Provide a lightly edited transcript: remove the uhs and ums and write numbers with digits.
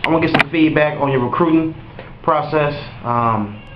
I want to get some feedback on your recruiting process.